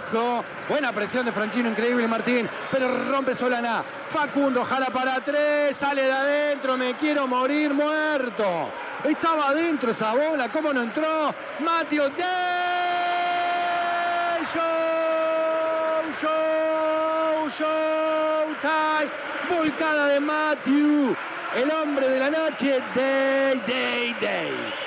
abajo. Buena presión de Franchino, increíble Martín. Pero rompe Solana. Facundo jala para 3. Sale de adentro. Me quiero morir muerto. Estaba adentro esa bola. ¿Cómo no entró? Mateo Day. Showtime. Volcada de Matthew. El hombre de la noche. Day.